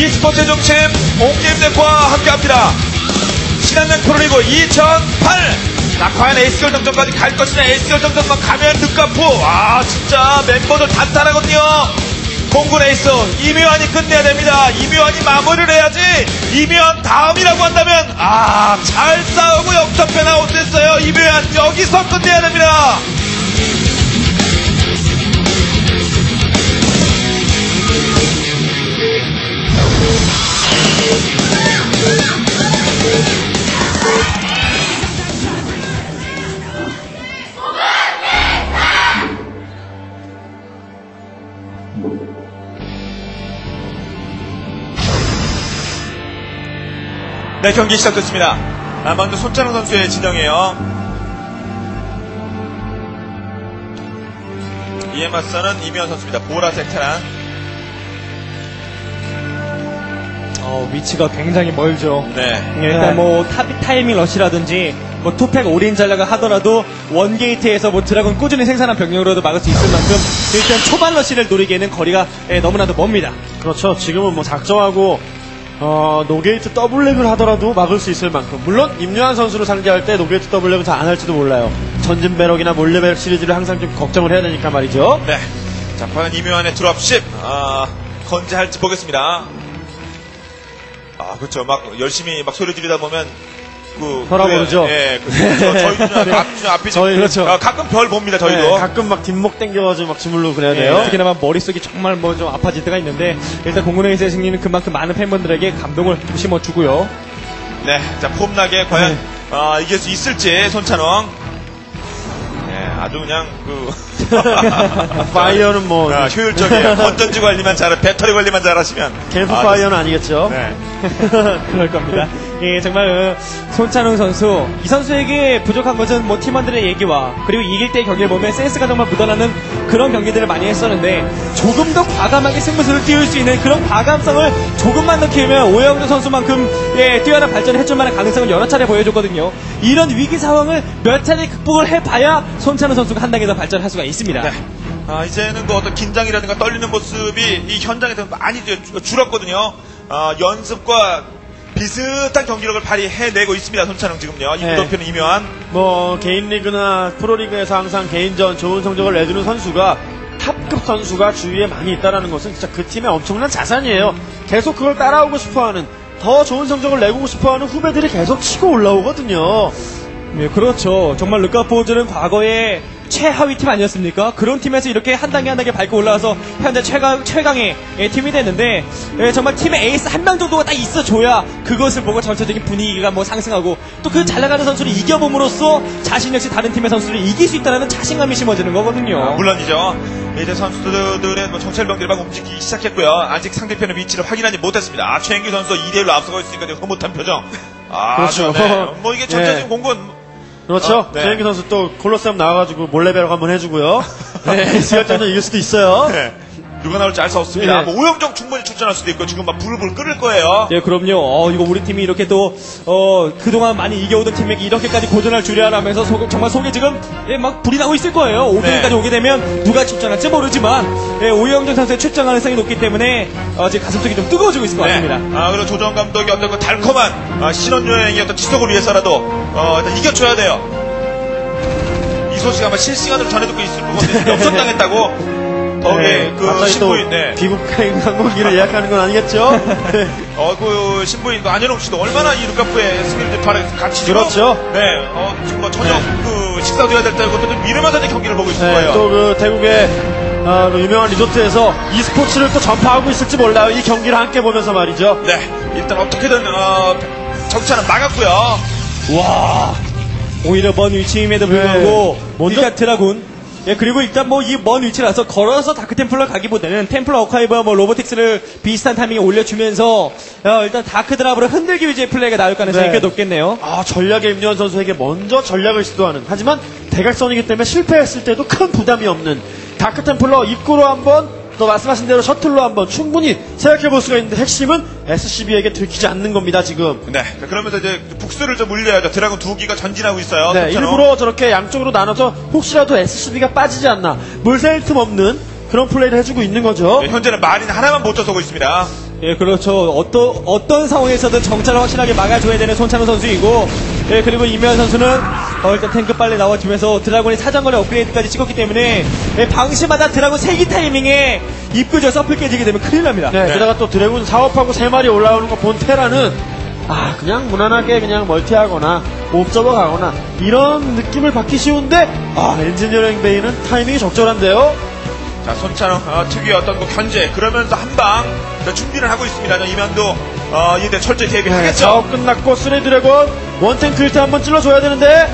e스포츠의 중심 옹님들과 함께합니다. 신한은행 프로리그 2008. 자, 과연 에이스 결정전까지 갈 것이냐. 에이스 결정전만 가면 르카프. 아, 진짜 멤버들 단단하거든요. 공군 에이스 이묘한이 끝내야 됩니다. 이묘한이 마무리를 해야지. 이묘한 다음이라고 한다면 잘 싸우고 역전패 나오겠어요. 이묘한 여기서 끝내야 됩니다. 네, 경기 시작됐습니다. 먼저 손찬웅 선수의 진영이에요. 이에 맞서는 이미현 선수입니다. 보라색 테란. 위치가 굉장히 멀죠. 네. 일단 뭐 타이밍 러시라든지 뭐 투팩 올인 전략을 하더라도 원게이트에서 뭐 드라곤 꾸준히 생산한 병력으로도 막을 수 있을 만큼 일단 초반 러시를 노리기에는 거리가 너무나도 멉니다. 그렇죠. 지금은 뭐 작정하고 노게이트 더블렉을 하더라도 막을 수 있을 만큼, 물론 임요한 선수를 상대할 때 노게이트 더블렉은 잘 안 할지도 몰라요. 전진 배럭이나 몰래 배럭 시리즈를 항상 좀 걱정을 해야 되니까 말이죠. 네. 자, 과연 이묘한의 드롭십 건재할지 보겠습니다. 그렇죠. 막 열심히 막 소리 지르다 보면 혈압오르죠. 예, 저희도 앞이 저희 그렇죠. 가끔 별 봅니다. 저희도. 네, 가끔 막 뒷목 당겨가지고 막 주물르고 그래야 돼요. 특히나 머릿속이 정말 뭐 좀 아파질 때가 있는데 일단 공군에이스의 승리는 그만큼 많은 팬분들에게 감동을 심어주고요. 네, 자 폼나게 과연 이길 수 있을지 손찬웅. 네, 아주 그냥 파이어는 뭐 효율적이에요. 건전지 관리만 배터리 관리만 잘하시면 캠프 파이어는 아니겠죠. 네. 그럴 겁니다. 예, 정말 손찬웅 선수, 이 선수에게 부족한 것은 뭐 팀원들의 얘기와 그리고 이길 때 경기를 보면 센스가 정말 묻어나는 그런 경기들을 많이 했었는데 조금 더 과감하게 승부수를 띄울 수 있는 그런 과감성을 조금만 더 키우면 오영조 선수만큼 뛰어난 발전을 해줄 만한 가능성을 여러 차례 보여줬거든요. 이런 위기 상황을 몇 차례 극복을 해봐야 손찬웅 선수가 한 단계 더 발전할 수가 있습니다. 네. 이제는 어떤 긴장이라든가 떨리는 모습이 이 현장에서 많이 줄었거든요. 연습과 비슷한 경기력을 발휘해내고 있습니다. 손찬웅 지금요. 이 무도표는 이묘한. 뭐 개인 리그나 프로리그에서 항상 개인전 좋은 성적을 내주는 선수가 탑급 선수가 주위에 많이 있다는 것은 진짜 그 팀의 엄청난 자산이에요. 계속 그걸 따라오고 싶어하는, 더 좋은 성적을 내고 싶어하는 후배들이 계속 치고 올라오거든요. 네, 그렇죠. 정말 르카포즈는 과거에 최하위 팀 아니었습니까? 그런 팀에서 이렇게 한 단계 한 단계 밟고 올라와서 현재 최강의 팀이 됐는데, 정말 팀의 에이스 한 명 정도가 딱 있어줘야 그것을 보고 전체적인 분위기가 뭐 상승하고 또 그 잘 나가는 선수를 이겨봄으로써 자신 역시 다른 팀의 선수를 이길 수 있다는 자신감이 심어지는 거거든요. 물론이죠. 이제 선수들의 정찰병들이 막 움직이기 시작했고요. 아직 상대편의 위치를 확인하지 못했습니다. 최인규 선수 2대1로 앞서고 있으니까 흐뭇한 표정. 그렇죠. 네. 뭐 이게 전체적인 공군. 그렇죠. 네. 최인규 선수 또 콜로세움 나와가지고 몰래 배럭 한번 해주고요. 네, 시간전은 이길 수도 있어요. 네. 누가 나올지 알 수 없습니다. 네. 뭐 오영정 충분히 출전할 수도 있고 지금 막 불을 끓을 거예요. 네, 그럼요. 이거 우리 팀이 이렇게 또 그동안 많이 이겨오던 팀에게 이렇게까지 고전할 줄이야 라면서 정말 속에 지금 막 불이 나고 있을 거예요. 오프닝까지 오게 되면 누가 출전할지 모르지만 오영정 선수의 출전 가능성이 높기 때문에 지금 가슴속이 좀 뜨거워지고 있을 것 같습니다. 그리고 조정 감독이 어떤 그 달콤한 신혼여행의 어떤 지속을 위해서라도 일단 이겨줘야 돼요. 이 소식 아마 실시간으로 전해듣고 있을 부분인데 역전당했다고. 신부인, 귀국 항공기를 예약하는 건 아니겠죠? 그 신부인 안현웅 씨도 얼마나 이 르카프의 승리를 같이 그렇죠. 네, 지금 뭐 저녁 식사도 해야 될 때고 또 미루면서 경기를 보고 있을 거예요. 또 그 태국의 유명한 리조트에서 e스포츠를 또 전파하고 있을지 몰라요. 이 경기를 함께 보면서 말이죠. 네, 일단 어떻게든 정차는 막았고요. 와, 오히려 먼 위치임에도 불구하고 일단 드라군. 그리고 일단 뭐 이 먼 위치라서 걸어서 다크템플러 가기보다는 템플러 어카이브와 뭐 로보틱스를 비슷한 타이밍에 올려주면서 일단 다크 드랍으로 흔들기 위주의 플레이가 나올 가능성이 꽤 높겠네요. 전략의 임요한 선수에게 먼저 전략을 시도하는, 하지만 대각선이기 때문에 실패했을 때도 큰 부담이 없는 다크템플러 입구로 한번, 또 말씀하신 대로 셔틀로 한번 충분히 생각해볼 수가 있는데 핵심은 SCB에게 들키지 않는 겁니다 지금. 네, 그러면서 이제 북수를 좀 물려야죠. 드라군 2기가 전진하고 있어요. 네, 일부러 저렇게 양쪽으로 나눠서 혹시라도 SCB가 빠지지 않나, 물새일 틈 없는 그런 플레이를 해주고 있는 거죠. 네, 현재는 마린 하나만 못 져서고 있습니다. 예, 그렇죠. 어떤 상황에서든 정찰을 확실하게 막아줘야 되는 손찬호 선수이고, 예, 그리고 임현 선수는 일단 탱크 빨리 나와주면서 드라곤의 사정거리 업그레이드까지 찍었기 때문에 예, 방심하다 드라곤 세기 타이밍에 입구저 서플 깨지게 되면 큰일 납니다. 네, 게다가 또 드래곤 사업하고 3마리 올라오는 거 본 테라는 그냥 무난하게 그냥 멀티하거나 옵저버 가거나 이런 느낌을 받기 쉬운데 엔지니어링 베이는 타이밍이 적절한데요. 자, 손찬호 특유의 어떤 견제 그러면서 한방 준비를 하고 있습니다. 이면도 이때 철저히 대비를 하겠죠. 작업 끝났고 3 드래곤 원탱크 1타 한번 찔러줘야 되는데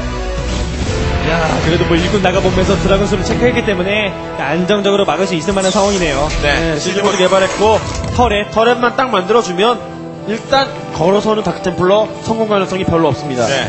그래도 뭐 일군 나가보면서 드라곤 수를 체크했기 때문에 안정적으로 막을 수 있을 만한 상황이네요. 네, 실리모드 개발했고 터렛만 딱 만들어주면 일단 걸어서는 다크템플러 성공 가능성이 별로 없습니다. 네.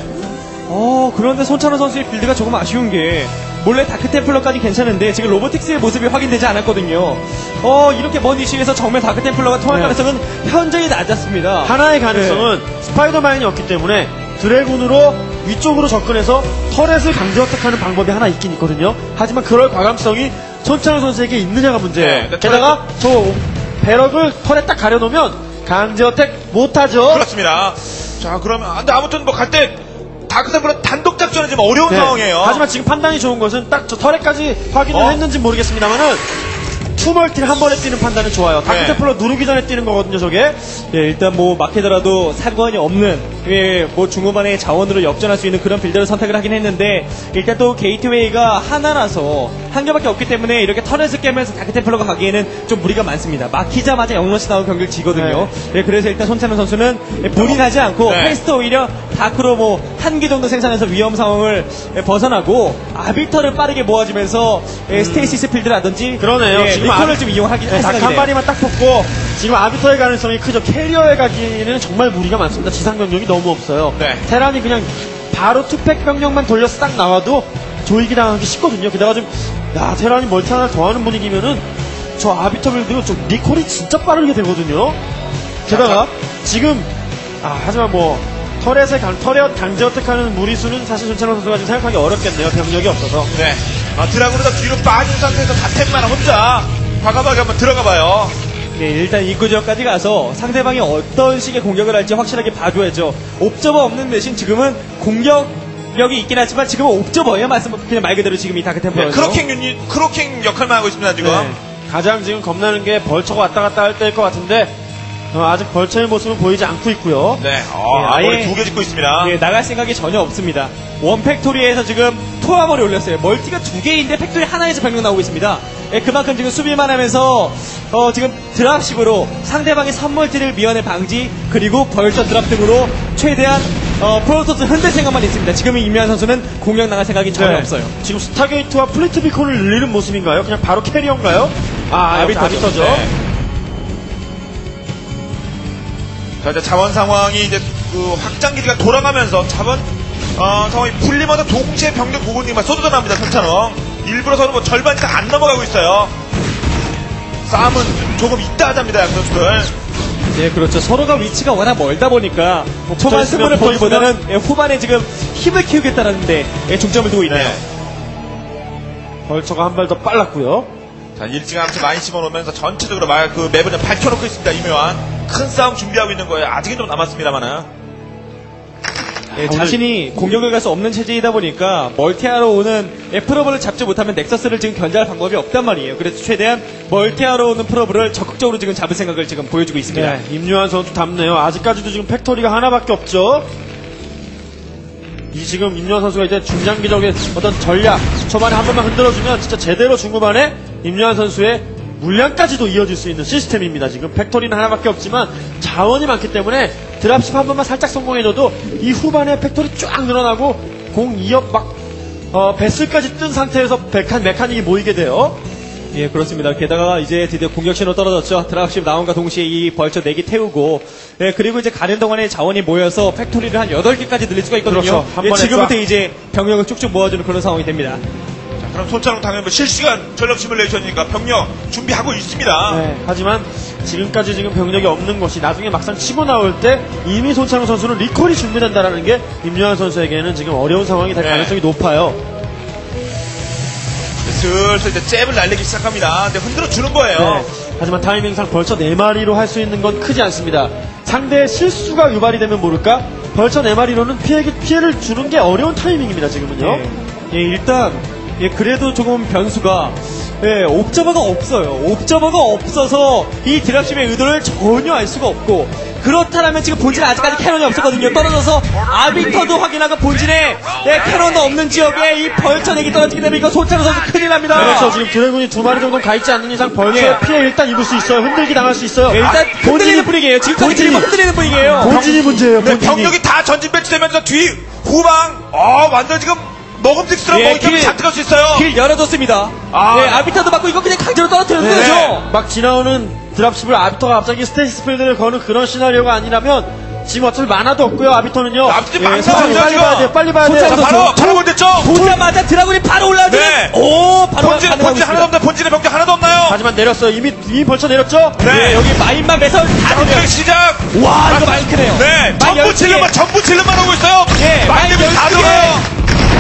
그런데 손찬호 선수의 빌드가 조금 아쉬운 게 몰래 다크템플러까지 괜찮은데 지금 로보틱스의 모습이 확인되지 않았거든요. 이렇게 먼 위치에서 정면 다크템플러가 통할 가능성은 현저히 낮았습니다. 하나의 가능성은 스파이더맨이 없기 때문에 드래곤으로 위쪽으로 접근해서 터렛을 강제 어택하는 방법이 하나 있긴 있거든요. 하지만 그럴 과감성이 손찬호 선수에게 있느냐가 문제예요. 네, 게다가 저 배럭을 터렛 딱 가려놓으면 강제 어택 못하죠. 그렇습니다. 자, 그러면 근데 아무튼 뭐 갈 때 다크템플러 단독 작전은 좀 어려운 상황이에요. 하지만 지금 판단이 좋은 것은 딱 저 터렛까지 확인을 했는지 모르겠습니다만은 투멀티를 한 번에 뛰는 판단은 좋아요. 다크템플러 누르기 전에 뛰는 거거든요, 저게. 예, 일단 뭐 막히더라도 사건이 없는 뭐 중후반의 자원으로 역전할 수 있는 그런 빌드를 선택을 하긴 했는데 일단 또 게이트웨이가 하나라서 한 개밖에 없기 때문에 이렇게 터렛을 깨면서 다크템플러가 가기에는 좀 무리가 많습니다. 막히자마자 영러시 나온 경기를 지거든요. 예, 그래서 일단 손찬호 선수는 본인하지 않고 페스트 오히려 다크로 뭐 한 개 정도 생산해서 위험 상황을 벗어나고 아비터를 빠르게 모아주면서 스테이시스 필드라든지 그러네요. 지금 리콜을 좀 이용하기 닭 한 마리만 딱 뽑고 지금 아비터의 가능성이 크죠. 캐리어에 가기에는 정말 무리가 많습니다. 지상 병력이 너무 없어요. 네. 테란이 그냥 바로 투팩 병력만 돌려서 딱 나와도 조이기 당하기 쉽거든요. 게다가 좀 테란이 멀티 하나 더 하는 분위기면은 저 아비터 빌드가 좀 리콜이 진짜 빠르게 되거든요. 게다가 지금 하지만 뭐 터렛 강제 어택하는 무리수는 사실 손찬호 선수가 지금 생각하기 어렵겠네요. 병력이 없어서. 네. 드라군보다 뒤로 빠진 상태에서 다템만 혼자 과감하게 한번 들어가봐요. 네, 일단 입구 지역까지 가서 상대방이 어떤 식의 공격을 할지 확실하게 봐줘야죠. 옵저버 없는 대신 지금은 공격력이 있긴 하지만 지금은 옵저버예요. 그냥 말 그대로 지금 이 다크템플러죠. 네, 크로킹 역할만 하고 있습니다, 지금. 네. 가장 지금 겁나는 게 벌처가 왔다 갔다 할 때일 것 같은데 아직 벌처의 모습은 보이지 않고 있고요. 네, 아예 머리 2개 짓고 있습니다. 네, 나갈 생각이 전혀 없습니다. 원 팩토리에서 지금 토화머리 올렸어요. 멀티가 2개인데 팩토리 하나에서 병력 나오고 있습니다. 네, 그만큼 지금 수비만 하면서 지금 드랍식으로 상대방의 선멀티를 미연에 방지 그리고 벌처 드랍 등으로 최대한 프로토스 흔들 생각만 있습니다. 지금 임현 선수는 공격 나갈 생각이 전혀 없어요. 지금 스타게이트와 플리트 비콘을 늘리는 모습인가요? 그냥 바로 캐리어인가요? 아비터죠. 네. 자, 이제 자원 상황이 이제 확장 기지가 돌아가면서 자원 상황이 풀리마다 동시에 병력 고군님만 쏟아져 나옵니다. 손찬호 일부러서는 뭐 절반 이상 안 넘어가고 있어요. 싸움은 조금 있다 하답니다, 양 선수들. 네, 그렇죠. 서로가 위치가 워낙 멀다 보니까 초반 승부를 보기보다는 후반에 지금 힘을 키우겠다는데 중점을 두고 있네요. 벌처가 한 발 더 빨랐고요. 자, 일찌감치 많이 집어넣으면서 전체적으로 그 맵을 좀 밝혀놓고 있습니다. 이묘한 큰 싸움 준비하고 있는 거예요. 아직은 좀 남았습니다만은. 네, 자신이 공격을 갈 수 없는 체제이다 보니까 멀티하러 오는 프로브를 잡지 못하면 넥서스를 지금 견제할 방법이 없단 말이에요. 그래서 최대한 멀티하러 오는 프로브를 적극적으로 지금 잡을 생각을 지금 보여주고 있습니다. 네, 임요한 선수 답네요. 아직까지도 지금 팩토리가 하나밖에 없죠. 지금 임요한 선수가 이제 중장기적인 어떤 전략 초반에 한 번만 흔들어주면 진짜 제대로 중후반에 임요한 선수의 물량까지도 이어질 수 있는 시스템입니다. 지금 팩토리는 하나밖에 없지만 자원이 많기 때문에 드랍십 한 번만 살짝 성공해줘도 이 후반에 팩토리 쫙 늘어나고 공 2업 배슬까지 뜬 상태에서 메카닉이 모이게 돼요. 예, 그렇습니다. 게다가 이제 드디어 공격 신호 떨어졌죠. 드랍십 나온과 동시에 이 벌처 4개 태우고, 예, 그리고 이제 가는 동안에 자원이 모여서 팩토리를 한 8개까지 늘릴 수가 있거든요. 그렇죠. 한 번에 지금부터 이제 병력을 쭉쭉 모아주는 그런 상황이 됩니다. 자, 그럼 손찬호 당연히 뭐 실시간 전력 시뮬레이션이니까 병력 준비하고 있습니다. 네, 하지만 지금까지 지금 병력이 없는 것이 나중에 막상 치고 나올 때 이미 손찬호 선수는 리콜이 준비된다라는 게 임요한 선수에게는 지금 어려운 상황이 될 가능성이 높아요. 슬슬 이제 잽을 날리기 시작합니다. 근데 흔들어 주는 거예요. 네. 하지만 타이밍상 벌처 4마리로 할 수 있는 건 크지 않습니다. 상대의 실수가 유발이 되면 모를까? 벌처 4마리로는 피해를 주는 게 어려운 타이밍입니다, 지금은요. 예, 일단 그래도 조금 변수가 옵저버가 없어요. 옵저버가 없어서 이 드랍십의 의도를 전혀 알 수가 없고, 그렇다면 지금 본진에 아직까지 캐논이 없었거든요. 떨어져서 아비터도 확인하고 본진에 캐논도 없는 지역에 이 벌처 내기 떨어지게 되면 이거 손차로 선수 큰일 납니다. 그렇죠. 지금 드래곤이 2마리 정도 가 있지 않는 이상 벌처의 피해 일단 입을 수 있어요. 흔들기 당할 수 있어요. 일단 흔들리는 분위기예요. 지금까지 드리블 흔들리는 분위기예요. 본진이 문제예요. 네, 본진이. 병력이 다 전진 배치되면서 뒤 후방 완전 지금 먹음직스러운 먹이감이 잔뜩 할 수 있어요. 길 열어줬습니다. 아비터도 맞고 이거 그냥 강제로 떨어뜨리는 네. 거죠. 막 지나오는 드랍십을 아비터가 갑자기 스테이스 필드를 거는 그런 시나리오가 아니라면 지금 어차피 만화도 없고요. 아비터는요. 아비터 예, 많이 천천히 나오죠, 빨리 지금. 봐야 돼요. 빨리 봐야 돼요. 자, 바로 골됐죠? 보자마자 드라군이 바로 올라오죠. 네. 바로 본진 하나도 없나요? 본진에 병력 하나도 없나요? 하지만 내렸어요. 이미 벌쳐 내렸죠? 네. 여기 마인만 매설 다 경기 되면 시작. 와 이거 많이 크네요. 네, 마인 전부 질름만 오고 있어요. 예, 마인 마인 때문에 다 12개. 들어요.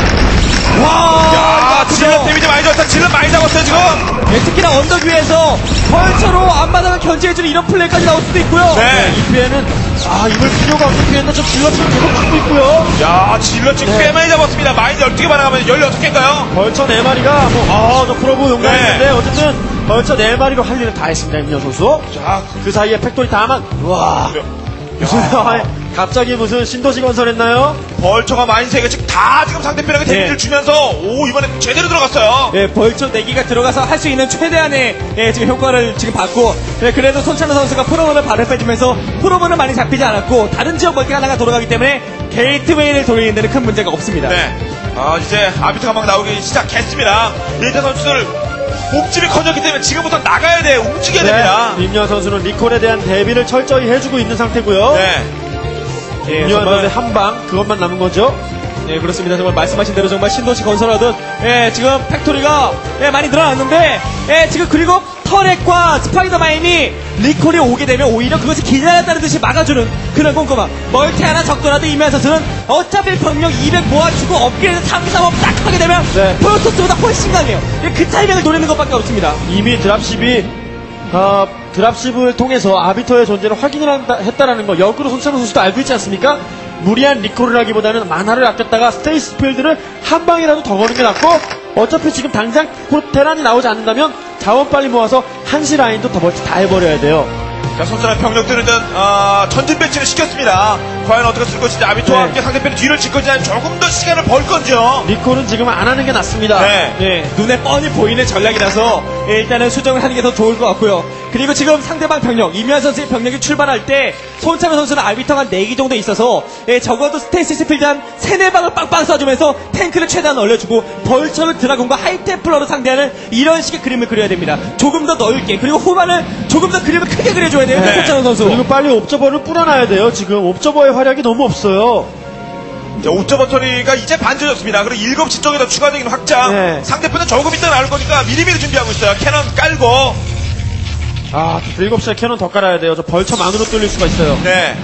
야, 질름 데미지 많이 줬다. 질름 많이 잡았어요 지금. 특히나 언덕 위에서 벌처로 앞마당을 견제해주는 이런 플레이까지 나올 수도 있고요. 네. 이 피해는 입을 필요가 없는 피해는 좀 질럿을 계속 받고 있고요. 야, 질러 지금 꽤 많이 잡았습니다. 마인 12개 반응하면 16개인가요? 벌쳐 4마리가 저 프로브 용감했는데 네. 어쨌든 벌쳐 4마리로 할 일을 다 했습니다. 임현 선수. 자, 그 사이에 팩토리 다만 와 무슨 갑자기 무슨 신도시 건설했나요? 벌처가 마인 3개씩 다 지금 상대편에게 데미지를 주면서 이번에 제대로 들어갔어요. 벌처 내기가 들어가서 할 수 있는 최대한의 지금 효과를 지금 받고, 그래도 손찬호 선수가 프로먼을 발을 빼주면서 프로먼은 많이 잡히지 않았고 다른 지역 멀티가 하나가 돌아가기 때문에 게이트웨이를 돌리는 데는 큰 문제가 없습니다. 네. 이제 아비터가 막 나오기 시작했습니다. 일타 선수들 몸집이 커졌기 때문에 지금부터 나가야 돼. 움직여야 됩니다. 임현 선수는 리콜에 대한 대비를 철저히 해주고 있는 상태고요. 네. 임현 선수의 한방 그것만 남은 거죠. 네, 그렇습니다. 정말 말씀하신 대로 정말 신도시 건설하듯 지금 팩토리가 많이 늘어났는데 지금 그리고 터렛과 스파이더마인이 리콜이 오게 되면 오히려 그것을 기다렸다는 듯이 막아주는 그런 꼼꼼함. 멀티 하나 적더라도 이면 선수는 어차피 병력 200 모아주고 업그레이드 3, 3업 딱 하게 되면 네. 프로토스보다 훨씬 강해요. 그 타이밍을 노리는 것밖에 없습니다. 이미 드랍십을 통해서 아비터의 존재를 확인을 했다라는 거 역으로 손찬호 선수도 알고 있지 않습니까? 무리한 리콜을 하기보다는 만화를 아꼈다가 스테이스 필드를 한 방이라도 더 거는 게 낫고, 어차피 지금 당장 테란이 나오지 않는다면 자원 빨리 모아서 한시 라인도 더 멀티 다 해버려야 돼요. 자, 손전한 병력들은 전진 배치를 시켰습니다. 과연 어떻게 쓸 것인지 아비토와 네. 함께 상대편이 뒤를 칠 건지 아니면 조금 더 시간을 벌 건지요. 리콜은 지금 안 하는 게 낫습니다. 네. 눈에 뻔히 보이는 전략이라서 일단은 수정을 하는 게 더 좋을 것 같고요. 그리고 지금 상대방 병력, 이면 선수의 병력이 출발할 때 손찬호 선수는 아비터가 한 4기 정도 있어서 적어도 스테이시스 필드 한 3-4방을 빵빵 쏴주면서 탱크를 최대한 올려주고 벌처를 드라곤과 하이템플러로 상대하는 이런 식의 그림을 그려야 됩니다. 조금 더 넓게, 그리고 후반을 조금 더 그림을 크게 그려줘야 돼요. 네. 손찬호 선수. 그리고 빨리 옵저버를 뿌려놔야 돼요. 지금 옵저버의 활약이 너무 없어요. 자, 5점 버터리가 이제 반져졌습니다. 그리고 7시 쪽에도 추가적인 확장. 네. 상대편은 조금 이따 나올 거니까 미리미리 준비하고 있어요. 캐논 깔고. 7시에 캐논 더 깔아야 돼요. 저 벌처만으로 뚫릴 수가 있어요. 네.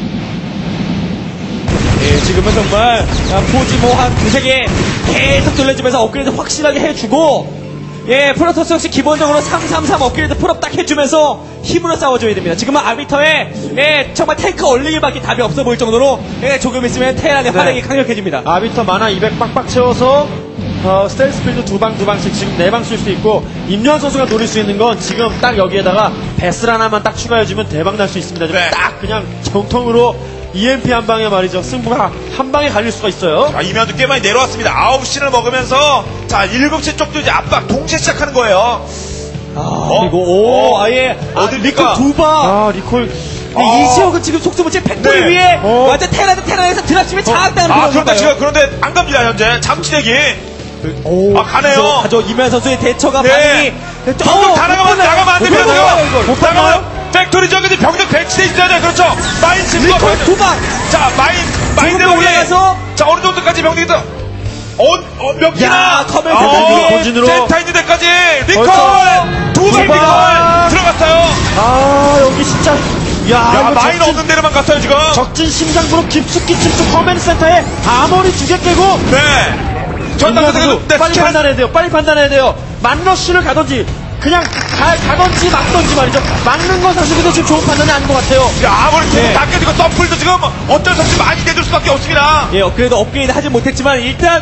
지금은 정말 포지모 한 2-3개 계속 돌려주면서 업그레이드 확실하게 해주고, 프로토스 역시 기본적으로 3-3-3 업그레이드 풀업 딱 해주면서 힘으로 싸워줘야 됩니다. 지금은 아비터에 정말 탱크 얼리기밖에 답이 없어 보일 정도로 조금 있으면 테란의 활약이 강력해집니다. 아비터 만화 200 빡빡 채워서 스텔스 필드 2방씩 지금 4방 쓸 수 있고, 임요한 선수가 노릴 수 있는 건 지금 딱 여기에다가 베슬 하나만 딱 추가해주면 대박 날 수 있습니다. 네. 딱 그냥 정통으로 EMP 한 방에 말이죠. 승부가 한 방에 갈릴 수가 있어요. 자, 이면도 꽤 많이 내려왔습니다. 9시를 먹으면서, 자, 7시 쪽도 이제 압박 동시에 시작하는 거예요. 그리고 아예 어딜까? 리콜 2방. 리콜. 이 지역은 지금 속수무책 팩토리 네. 위에 완전 테란에서 드랍십에 장악당하는 그런 그런데 건가요? 지금 그런데 안 갑니다, 현재. 잠치대기. 가네요. 가죠. 이면 선수의 대처가 네. 반응이 병력 다 나가면 안 되면서요. 못 나가면 팩토리 저기 병력 배치돼 있어야 돼. 그렇죠. 마인 집도 리콜 2방. 자, 마인 조금 더 올라가서. 자, 어느 정도까지 병력이 더 몇 개나? 야, 커맨드 센터에 본진으로. 센터 있는 데까지 리콜! 벌써. 2발 리콜! 두 들어갔어요. 여기 진짜. 야, 이거 마인 없는 데로만 갔어요, 지금. 적진 심장부로 깊숙이 침투 커맨드 센터에 아머리 2개 깨고. 네. 임요한 선수 빨리 판단해야 돼요. 빨리 판단해야 돼요. 만러쉬를 가든지 그냥 가든지 막든지 말이죠. 막는 건 사실 근데 지금 좋은 판단이 아닌 것 같아요. 야, 아무리 네. 다 깨지고 서플도 지금 어쩔 수 없이 많이 내줄 수밖에 없습니다. 예, 그래도 업그레이드 하지 못했지만 일단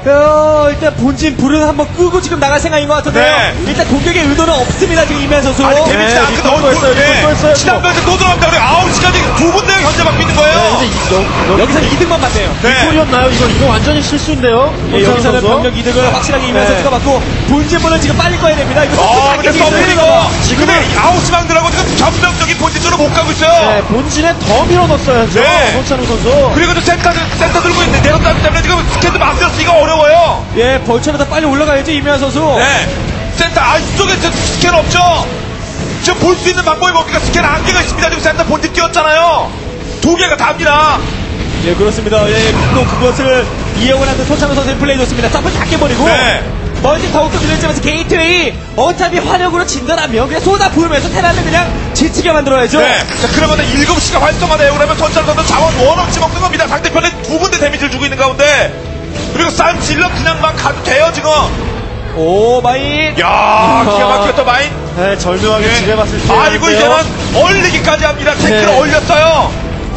본진 불은 한번 끄고 지금 나갈 생각인 것 같은데요. 네. 일단 공격의 의도는 없습니다. 지금 이면 선수. 아니, 데미지가 아까 리콜도 너무 했어요, 리콜도 했어요. 시간까지 또 들어갑니다. 우리 9시까지 두 군데 견제 받고 있는 거예요. 여기서 2등만 맞네요. 네. 리콜이었나요? 이거 완전히 실수인데요. 예, 여기서는 선수. 병력 이득을 확실하게 이면 네. 선수가 받고 본진분은 지금 빨리 꺼야 됩니다. 이거 근데 서플이고 근데 9시망들하고 지금 전병적인 본진 쪽으로 못 가고 있어요. 네, 본진에 더 밀어넣었어야죠. 네. 손찬우 선수. 그리고 또 센터 들고 있는데 내가 따기 때문에 지금 스캔도 마음대로 쓰기가 어려워요. 예, 벌처보다 빨리 올라가야죠, 이면 선수. 네. 센터 이쪽에 스캔 없죠. 지금 볼 수 있는 방법이 뭡니까? 스캔 한개가 있습니다. 지금 센터 본진 띄웠잖아요. 2개가 답니다. 예, 그렇습니다. 예, 또 그것을 이용을 하는 손창호 선수의 플레이 좋습니다. 싹을 다 깨버리고. 네. 멀티 더욱더 늘려지면서 게이트웨이 어차피 화력으로 진단하면 그냥 쏟아 부으면서 테란을 그냥 지치게 만들어야죠. 네. 자, 그러면 7시가 활성화돼요. 그러면 전차로 선수 자원 원없이 먹는 겁니다. 상대편에 두 군데 데미지를 주고 있는 가운데. 그리고 싸움 질러 그냥 막 가도 돼요, 지금. 오, 마인. 야, 기가 막혔다, 마인. 네, 절묘하게 지뢰봤을 때. 아이고, 이제는 얼리기까지 합니다. 탱크를 네. 올렸어요.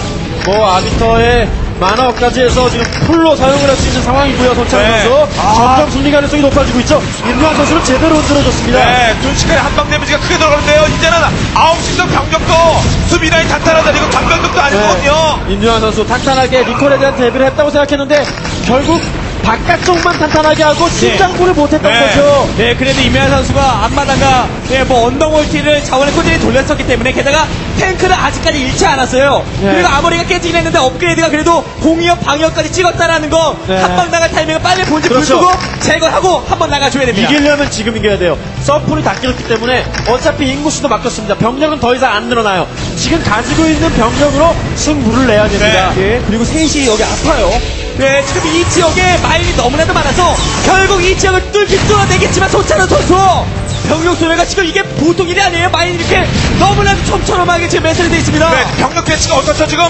뭐 아비터의 만화까지 해서 지금 풀로 사용을 할 수 있는 상황이고요. 손창호 네. 선수. 점점 승리 가능성이 높아지고 있죠. 임루환 선수는 제대로 흔들어줬습니다. 네, 순식간에 한방 데미지가 크게 들어가는데요. 이제는 9시선 병력도 수비라인 탄탄하다. 이거 단병력도 아니거든요. 임루환 선수 탄탄하게 리콜에 대한 대비를 했다고 생각했는데 결국 바깥쪽만 탄탄하게 하고 심장골을 못했던 네. 거죠. 네, 그래도 이면 선수가 앞마당과 뭐 언더몰티를 자원을 꾸준히 돌렸었기 때문에 게다가 탱크를 아직까지 잃지 않았어요. 네. 그리고 아머리가 깨지긴 했는데 업그레이드가 그래도 공이업 방역까지 찍었다라는 거 네. 한 방 나갈 타이밍을 빨리 본진 그렇죠. 불 끄고 제거하고 한 번 나가줘야 됩니다. 이기려면 지금 이겨야 돼요. 서플이 다 깨졌기 때문에 어차피 인구수도 바뀌었습니다. 병력은 더 이상 안 늘어나요. 지금 가지고 있는 병력으로 승부를 내야 됩니다. 예, 그리고 셋이 여기 아파요. 네, 지금 이 지역에 마일이 너무나도 많아서 결국 이 지역을 뚫어내겠지만 손찬호 선수 병력 소멸가 지금 이게 보통 일이 아니에요. 마일이 이렇게 너무나도 촘촘하게 지금 매설이 되어 있습니다. 네, 병력 배치가 어떻죠, 지금?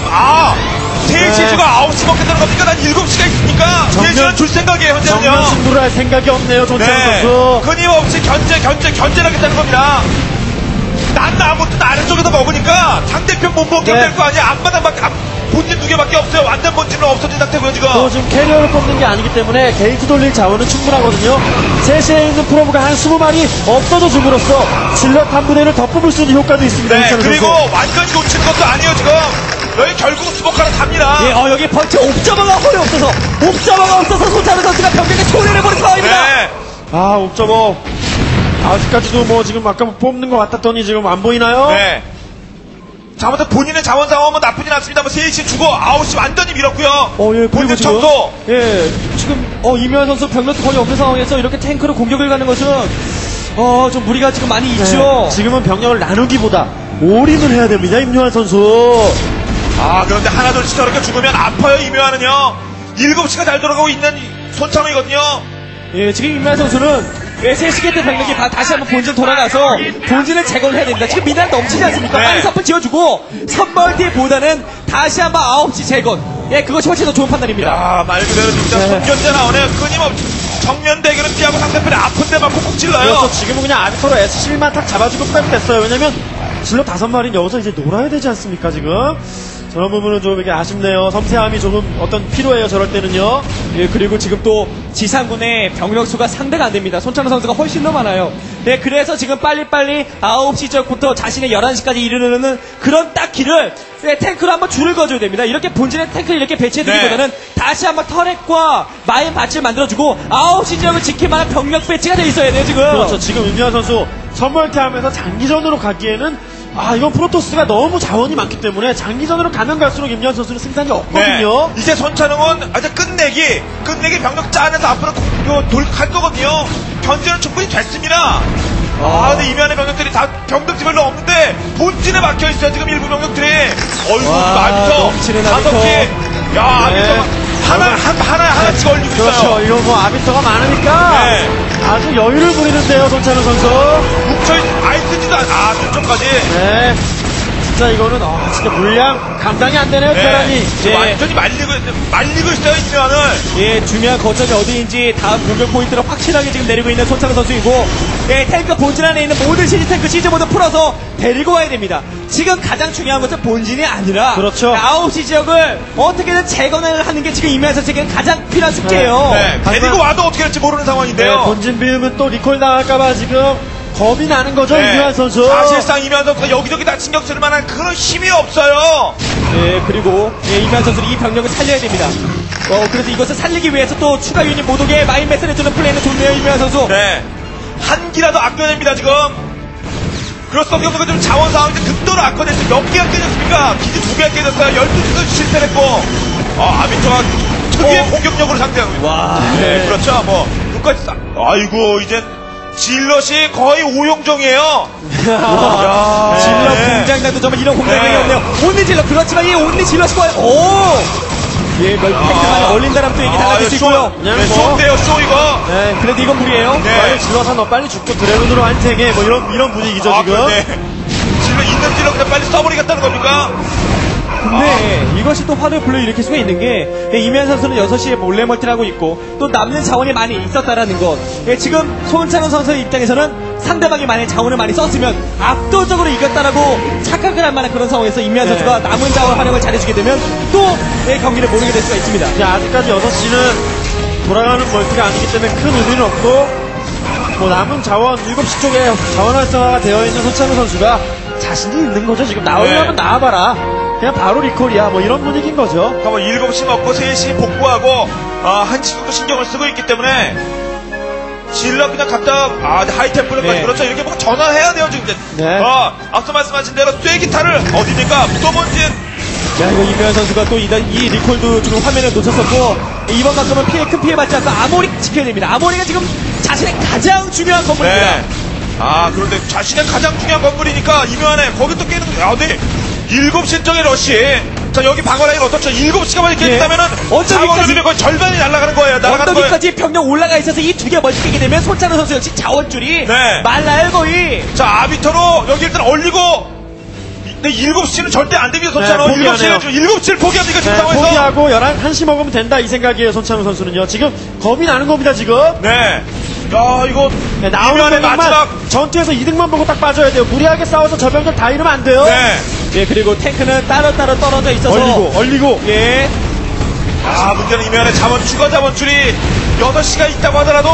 3시 주가 9시 먹겠다는 겁니까? 난 7시가 있으니까 3시는 줄 생각이에요, 정면 현재는요. 승부를 할 생각이 없네요. 손창호 네, 선수. 끊임없이 견제를 하겠다는 겁니다. 난 아무튼 아래쪽에서 먹으니까 상대편 못 먹게 네. 될 거 아니야. 본진 2개밖에 없어요. 완전 본진은 없어진 상태고요, 지금. 또 지금 캐리어를 뽑는 게 아니기 때문에 게이트 돌릴 자원은 충분하거든요. 3시에 있는 프로브가 한 20마리 없어져 줌으로써 질럿 한 부대를 더 뽑을 수 있는 효과도 있습니다. 네, 손창호 그리고 선수. 완전히 놓치는 것도 아니에요, 지금. 여기 결국은 스모카로 갑니다. 예, 여기 펀치 옵저버가 홀이 없어서 옵저버가 없어서 손찬호 선수가 병력에 초래를 해버린 상황입니다. 네. 아, 옵저버. 아직까지도 뭐 지금 아까 뽑는 것 같았더니 지금 안 보이나요? 네. 자, 아무튼 본인의 자원 상황은 나쁘진 않습니다. 3시 주고 9시 완전히 밀었고요. 예, 그리고 본진 지금, 청소. 예, 지금, 이면 선수 병력도 거의 없는 상황에서 이렇게 탱크로 공격을 가는 것은, 좀 무리가 지금 많이 네, 있죠. 지금은 병력을 나누기보다 올인을 해야 됩니다. 임요한 선수. 그런데 하나둘씩 저렇게 죽으면 아파요, 이묘하는요. 7시가 잘 돌아가고 있는 손창호이거든요. 예, 지금 임면 선수는 예, 3시계 때 병력이 다시 한번 본진 돌아가서 본진을 제거를 해야 됩니다. 지금 미나리 넘치지 않습니까? 네. 빨리 선풀 지어주고 선멀티보다는 다시 한번 9시 제거. 예, 그것이 훨씬 더 좋은 판단입니다. 말 그대로 진짜 손견제 나오네요. 끊임없이 정면 대결은 피하고 상대편에 아픈 데만 콕콕 찔러요. 그래서 지금은 그냥 아비터로 S7만 탁 잡아주고 빼면 됐어요. 왜냐면 질럿 5마리는 여기서 이제 놀아야 되지 않습니까, 지금? 저런 부분은 좀 이게 아쉽네요. 섬세함이 조금 필요해요, 저럴 때는요. 예, 그리고 지금 또 지상군의 병력 수가 상대가 안 됩니다. 손찬호 선수가 훨씬 더 많아요. 네, 그래서 지금 빨리빨리 9시 지역부터 자신의 11시까지 이르는 그런 딱 길을 네, 탱크로 한번 줄을 거줘야 됩니다. 이렇게 본진의 탱크를 이렇게 배치해두기보다는 다시 한번 터렛과 마인 밭을 만들어주고 9시 지역을 지킬 만한 병력 배치가 돼 있어야 돼요, 지금. 그렇죠. 지금 임요한 선수 선멀티 하면서 장기전으로 가기에는 이건 프로토스가 너무 자원이 많기 때문에 장기전으로 가면 갈수록 임요한 선수는 승산이 없거든요. 네. 이제 손찬웅은 아주 끝내기 병력 짜내서 앞으로 갈 거거든요. 견제는 충분히 됐습니다. 근데 이면의 병력들이 다 병력지 별로 없는데 본진에 막혀 있어요. 지금 일부 병력들이. 어이구, 아비터 넘치는 5개. 야, 네. 아비터 하나씩 올리고 그렇죠. 있어요. 이거 뭐 아비터가 많으니까 네. 아주 여유를 부리는데요, 손찬호 선수. 뭉쳐있, 아예 쓰지도 않아. 득점까지. 네. 진짜 이거는 진짜 물량 감당이 안 되네요. 테란이. 예. 완전히 말리고 있어요, 이면을. 예, 중요한 거점이 어디인지 다음 공격 포인트를 확실하게 지금 내리고 있는 손창호 선수이고, 예, 탱크 본진 안에 있는 모든 시즈 탱크 시즈 모두 풀어서 데리고 와야 됩니다. 지금 가장 중요한 것은 본진이 아니라 그렇죠. 9시 지역을 어떻게든 재건을 하는 게 지금 이면 선수에게는 가장 필요한 숙제예요. 네, 데리고 와도 어떻게 될지 모르는 상황인데요. 네, 본진 비우면 또 리콜 당할까봐 지금 겁이 나는 거죠, 네. 이면 선수. 사실상 이면 선수가 여기저기 다 신경 쓸 만한 그런 힘이 없어요. 예, 그리고 예, 이면 선수는 이 병력을 살려야 됩니다. 그래서 이것을 살리기 위해서 또 추가 유닛 못 오게 마인 메스를 주는 플레이는 좋네요, 이면 선수. 네. 한 기라도 아껴냅니다, 지금. 그럴 수 없는 좀 자원 상황인데 극도로 아껴냈죠. 몇 개가 깨졌습니까? 기지 2개가 깨졌어요. 12개가 실패를 했고. 아비토가 특유의 공격력으로 상대하고 있어요. 와, 네, 그렇죠. 뭐, 끝까지 아이고, 이제 질럿이 거의 오용종이에요. 야, 질럿 네. 공장장도 정말 이런 공장장이 네. 없네요. 온리 질럿, 그렇지만 이 온리 질럿이 과연, 예, 탱크만이 얼린다라면 또 얘기 달라질 수 있고요. 네, 쇼인데요, 쇼 이거. 네, 그래도 이건 무리예요. 네. 빨리 질러서 너 빨리 죽고 드래곤으로 환생해. 뭐 이런 분위기죠, 지금. 네. 질럿 있는 질럿 그냥 빨리 써버리겠다는 겁니까? 근데 이것이 또 화를 불러일으킬 수가 있는 게 이면 선수는 6시에 몰래 멀티를 하고 있고 또 남는 자원이 많이 있었다라는 것. 지금 손찬호 선수의 입장에서는 상대방이 만약 자원을 많이 썼으면 압도적으로 이겼다라고 착각을 할 만한 그런 상황에서 이면 선수가 남은 자원 활용을 잘해주게 되면 또 경기를 모르게 될 수가 있습니다. 이제 아직까지 6시는 돌아가는 멀티가 아니기 때문에 큰 의미는 없고, 뭐 남은 자원 7시 쪽에 자원 활성화가 되어 있는 손찬호 선수가 자신이 있는 거죠. 지금 나오려면 네. 나와봐라. 그냥 바로 리콜이야. 뭐 이런 분위기인 거죠. 뭐 7시 먹고 3시 복구하고 1시 정도 신경을 쓰고 있기 때문에 질러 그냥 갖다 하이템플까지 네. 그렇죠. 이렇게 뭐 전환해야 돼요 지금 이제. 네. 앞서 말씀하신 대로 쐐기타를 어디니까 무덤먼진. 야, 이거 이면 선수가 또 이 리콜도 지금 화면에 놓쳤었고 이번만큼은 큰 피해 받지 않고 아모리 지켜야 됩니다. 아모리가 지금 자신의 가장 중요한 건물입니다. 네. 그런데 자신의 가장 중요한 건물이니까 이면에 거기 또 깨는 거. 네. 7시 쪽에 러시. 자, 여기 방어라인 어떻죠? 7시가 만약 깨진다면은 자원줄이 거의 절반이 날아가는 거예요. 날아가는 거예요. 언덕위까지 병력 올라가 있어서 이 두 개 멀티 깨게 되면 손찬호 선수 역시 자원줄이 네. 말라요 거의. 자, 아비터로 여기 일단 올리고. 근데 7시는 절대 안 됩니다, 손찬호. 네, 포기하네요. 7시를 포기합니까, 지금 상황에서? 포기하고 1시 먹으면 된다 이 생각이에요. 손찬호 선수는요. 지금 겁이 나는 겁니다, 지금. 네. 야, 이거. 네, 나오는 이면에 병력만 마지막. 전투에서 이득만 보고 딱 빠져야 돼요. 무리하게 싸워서 저 병력 다 잃으면 안 돼요. 네. 예, 그리고 탱크는 따로따로 떨어져 있어서 얼리고. 예. 문제는 이면에 추가 자원줄이 6시가 있다고 하더라도.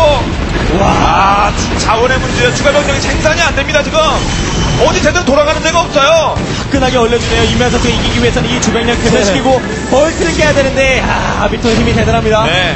와, 자원의 문제예요. 추가 병력이 생산이 안 됩니다, 지금. 어디 제대로 돌아가는 데가 없어요. 화끈하게 올려주네요. 이면 선수가 이기기 위해서는 이 주변력 개선시키고 벌트를 깨야 되는데 아비토의 힘이 대단합니다. 네.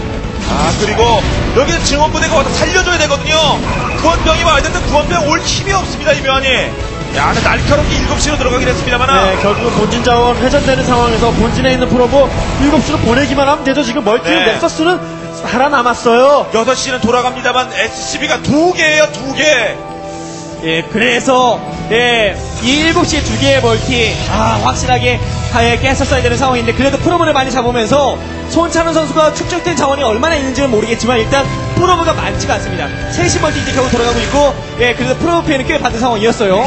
그리고 여기는 증원부대가 와서 살려줘야 되거든요. 구원병이 와야 되는데 구원병 올 힘이 없습니다, 이면이. 야, 근데 날카롭게 7시로 들어가긴 했습니다만. 네, 결국 본진 자원 회전되는 상황에서 본진에 있는 프로보 7시로 보내기만 하면 되죠. 지금 멀티는 네. 넥서스는 살아남았어요. 6시는 돌아갑니다만 SCB가 2개예요, 2개. 예, 그래서 예, 이 7시에 2개의 멀티 확실하게 깼었어야 되는 상황인데 그래도 프로브를 많이 잡으면서 손찬호 선수가 축적된 자원이 얼마나 있는지는 모르겠지만 일단 프로브가 많지가 않습니다. 3시 멀티 이제 겨우 돌아가고 있고 예, 그래서 프로브 피해는 꽤 받은 상황이었어요.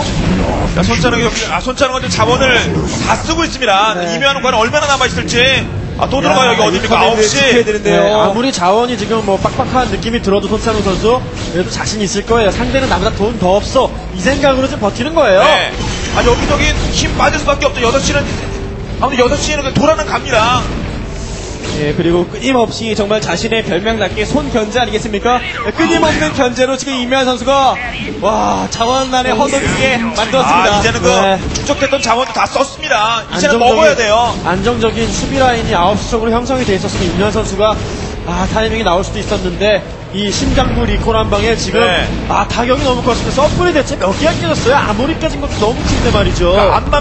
손자는 지금 자원을 다 쓰고 있습니다. 이면은 과연 얼마나 남아있을지. 또 들어가요. 여기 어딥니까? 9시. 지켜야 되는데요. 네, 아무리 자원이 지금 뭐 빡빡한 느낌이 들어도 손찬호 선수 그래도 자신 있을 거예요. 상대는 나보다 돈 더 없어. 이 생각으로 지금 버티는 거예요. 네. 여기저기 힘 빠질 수밖에 없죠. 6시는. 아무튼 6시에는 돌아는 갑니다. 예, 그리고 끊임없이 정말 자신의 별명답게 손견제 아니겠습니까? 예, 끊임없는 견제로 지금 이면 선수가 자원난의 허덕이게 만들었습니다. 이제는 네. 축적됐던 자원도 다 썼습니다. 이제는 먹어야 돼요. 안정적인 수비 라인이 9시 쪽으로 형성이 돼 있었으면 임현 선수가 타이밍이 나올 수도 있었는데 이 심장부 리콜 한 방에 지금 네. 타격이 너무 컸습니다. 서플이 대체 몇 개가 깨졌어요? 아무리 깨진 것도 너무 큰데 말이죠.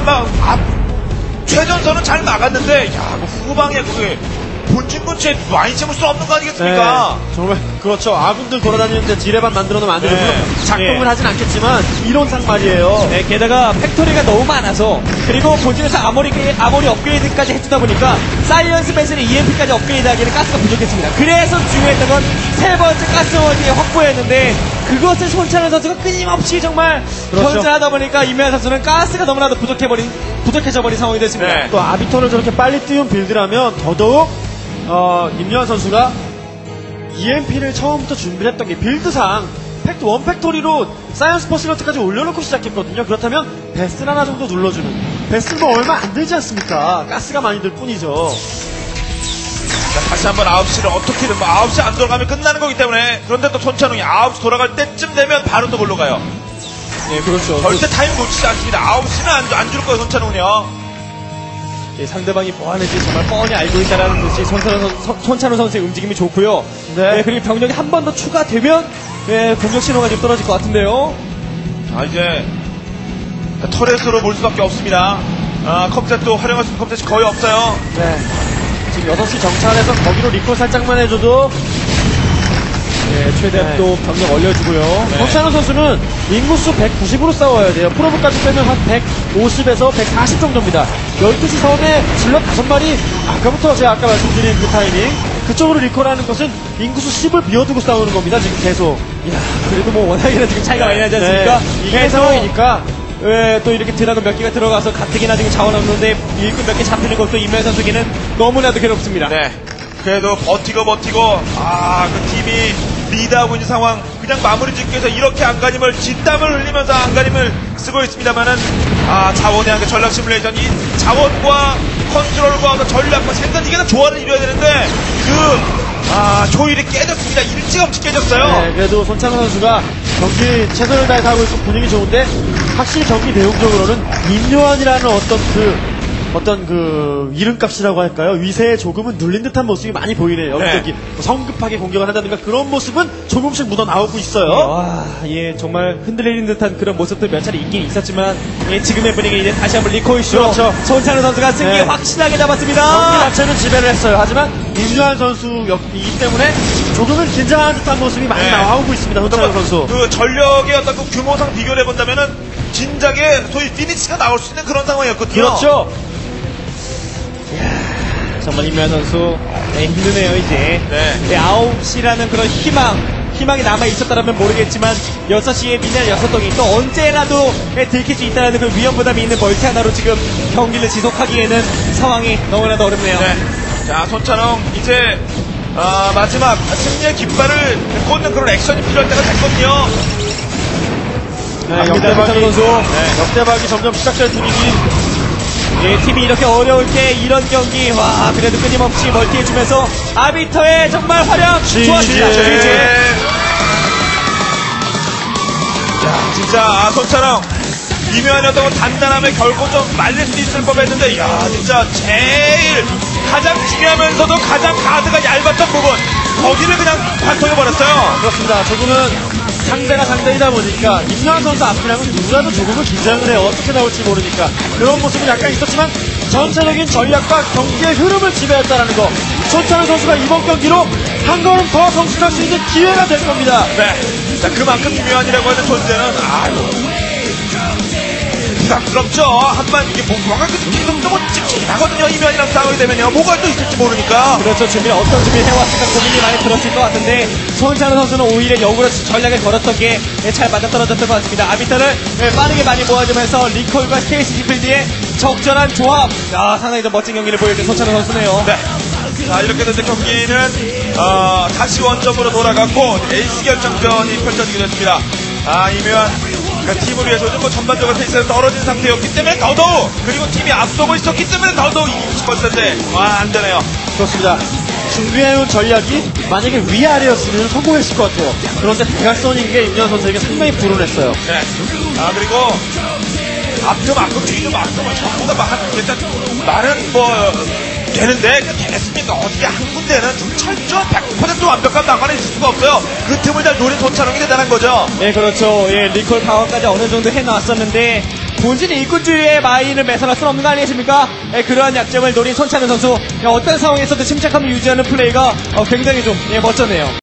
최전선은 잘 막았는데 후방에 그게 본진 근처에 많이 채울 수 없는 거 아니겠습니까? 네, 정말 그렇죠. 아군들 돌아다니는데 지뢰반 만들어 놓으면 안 되는 네. 물론 작동을 예. 하진 않겠지만 이론상 말이에요. 네, 게다가 팩토리가 너무 많아서 그리고 본진에서 아모리 업그레이드까지 해주다 보니까 사이언스 벤슨의 EMP까지 업그레이드하기에는 가스가 부족했습니다. 그래서 중요했던 건 세 번째 가스원이 확보였는데 그것을 손찬호 선수가 끊임없이 정말 그렇죠. 견제하다 보니까 이면 선수는 가스가 너무나도 부족해져 버린 상황이 됐습니다. 네. 또 아비터를 저렇게 빨리 띄운 빌드라면 더더욱 임요한 선수가 EMP를 처음부터 준비를 했던 게 빌드상 원팩토리로 사이언스 퍼시먼트까지 올려놓고 시작했거든요. 그렇다면 베스트 하나 정도 눌러주는, 베스트 뭐 얼마 안 되지 않습니까? 가스가 많이 들 뿐이죠. 자, 다시 한번 9시를 어떻게든 9시 안 돌아가면 끝나는 거기 때문에. 그런데 또 손찬웅이 9시 돌아갈 때쯤 되면 바로 또 골로 가요. 네, 그렇죠. 절대 타임 놓치지 않습니다. 9시는 안 줄 거예요, 손찬웅은요. 예, 상대방이 뭐 하는지 정말 뻔히 알고 있다는 듯이 손찬호 선수의 움직임이 좋고요. 네. 예, 그리고 병력이 한 번 더 추가되면 예, 공격 신호가 좀 떨어질 것 같은데요. 자, 이제 터렛으로 몰 수밖에 없습니다. 컴셋도 활용할 수 있는 컴셋이 거의 없어요. 네. 지금 6시 정찰해서 거기로 리콜 살짝만 해줘도 예, 최대한 네. 또 병력 올려주고요. 네. 손찬호 선수는 인구수 190으로 싸워야 돼요. 프로브까지 빼면 한 150에서 140 정도입니다. 12시 섬에 질럿 5마리, 아까부터 제가 아까 말씀드린 그 타이밍, 그쪽으로 리콜하는 것은 인구수 10을 비워두고 싸우는 겁니다. 지금 계속. 이야, 그래도 뭐 워낙이나 지금 차이가 많이 나지 않습니까? 이게 그래서 상황이니까. 예, 또 이렇게 드라곤 몇 개가 들어가서 가뜩이나 지금 자원 없는데 일꾼 몇 개 잡히는 것도 임현 선수에게는 너무나도 괴롭습니다. 네. 그래도 버티고, 그 팀이 리드하고 있는 상황, 그냥 마무리 짓기 위해서 이렇게 안간힘을, 진땀을 흘리면서 안간힘을 쓰고 있습니다만은, 자원의 한계, 전략 시뮬레이션, 이 자원과 컨트롤과 그 전략과 생산, 이게 다 조화를 이루어야 되는데, 조율이 깨졌습니다. 일찌감치 깨졌어요. 네, 그래도 손찬호 선수가 경기 최선을 다해서 하고 있고 분위기 좋은데, 확실히 경기 내용적으로는 임요한이라는 어떤 그 이름값이라고 할까요? 위세에 조금은 눌린 듯한 모습이 많이 보이네요. 네. 여기저기 성급하게 공격을 한다든가 그런 모습은 조금씩 묻어 나오고 있어요. 와, 예, 정말 흔들리는 듯한 그런 모습도 몇 차례 있긴 있었지만, 예, 지금의 분위기 이제 다시 한번 리콜쇼. 그렇죠. 손찬호 선수가 승리 네. 확실하게 경기 잡았습니다. 자체는 지배를 했어요. 하지만 임요한 선수이기 때문에 조금은 긴장한 듯한 모습이 많이 네. 나오고 있습니다. 손찬호 선수. 그 전력의 어떤 그 규모상 비교를 해본다면은, 진작에 소위 피니치가 나올 수 있는 그런 상황이었거든요. 그렇죠. 정말 임현 선수, 네, 힘드네요, 이제. 네. 9시라는 그런 희망이 남아 있었다면 모르겠지만, 6시에 미네랄 6동이 또 언제라도 들킬 수 있다는 그 위험 부담이 있는 멀티 하나로 지금 경기를 지속하기에는 상황이 너무나도 어렵네요. 네. 자, 손찬웅, 이제, 마지막 승리의 깃발을 꽂는 그런 액션이 필요할 때가 됐거든요. 네, 갑니다, 손찬호 선수. 역대박이 점점 시작될 분위기. 예, 팀이 이렇게 어려울 때 이런 경기, 와, 그래도 끊임없이 멀티해주면서 아비터의 정말 활약 좋았습니다. 야, 진짜, 손찬웅, 이면이었던 단단함에 결국 좀 말릴 수 있을 법했는데, 야, 진짜 제일 가장 중요하면서도 가장 가드가 얇았던 부분, 거기를 그냥 관통해버렸어요. 그렇습니다. 조금은 상대가 상대이다 보니까 임요한 선수 앞이라면 누구라도 조금은 긴장을 해요. 어떻게 나올지 모르니까. 그런 모습은 약간 있었지만 전체적인 전략과 경기의 흐름을 지배했다는 거. 손찬호 선수가 이번 경기로 한 걸음 더 성숙할 수 있는 기회가 될 겁니다. 네. 자, 그만큼 유명한이라고 하는 존재는, 부담스럽죠. 하지만 이게 뭔가 뭐 찝찝하거든요. 이면이랑 싸우게 되면요. 뭐가 또 있을지 모르니까. 그렇죠. 어떤 준비를 해왔을까 고민이 많이 들었을 것 같은데, 손찬호 선수는 오히려 역으로 전략을 걸었던 게 잘 맞아떨어졌던 것 같습니다. 아비터를 빠르게 많이 모아주면서 리콜과 KCG 필드의 적절한 조합. 상당히 좀 멋진 경기를 보여준 손찬호 선수네요. 네. 자, 이렇게 돼서 경기는, 다시 원점으로 돌아갔고, 에이스 결정전이 펼쳐지게 됐습니다. 이면, 팀을 위해서 좀 전반적으로 페이스가 떨어진 상태였기 때문에 더더욱, 그리고 팀이 앞서고 있었기 때문에 더더욱 이기고 싶었는데, 안 되네요. 그렇습니다. 준비해온 전략이 만약에 위아래였으면 성공했을 것 같아요. 그런데 대각선인 게 임요한 선수에게 상당히 불운했어요. 네. 그리고, 앞금, 뒤금, 전부 다 일단, 말은 되는데, 됐습니까? 어떻게 한 군데는 좀 철저 100% 완벽한 난관이 있을 수가 없어요. 그 틈을 잘 노린 손찬웅이 대단한 거죠. 네, 그렇죠. 예, 리콜 방어까지 어느 정도 해놨었는데, 본진의 일꾼주의에 마인을 매설할 수는 없는 거 아니겠습니까? 예, 그러한 약점을 노린 손찬웅 선수, 어떤 상황에서도 침착함을 유지하는 플레이가 굉장히 좀 멋졌네요.